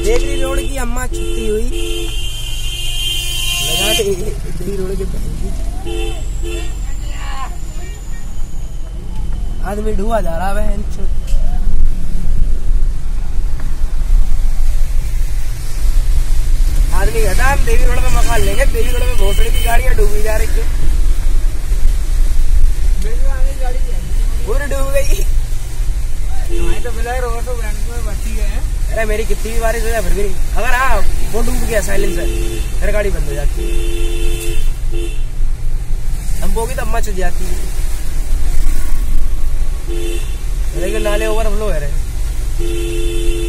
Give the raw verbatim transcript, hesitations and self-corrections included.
Deori road की अम्मा छुट्टी हुई लगा देवरी रोड के आदमी ढुआ जा रहा है। आदमी कहता हम देवी रोड में मकान लेंगे, देवी रोड में बहुत बड़ी गाड़ियां डूबी जा रही है, पूरी डूब गई। तो मिला रोड तो बैंक में बची है। अरे मेरी कितनी भी बारिश हो जाए फिर भी नहीं, अगर हाँ वो डूब गया साइलेंसर फिर गाड़ी बंद हो जाती है, हम बोगी तो अम्मा चल जाती है, लेकिन नाले ओवरफ्लो है रहे।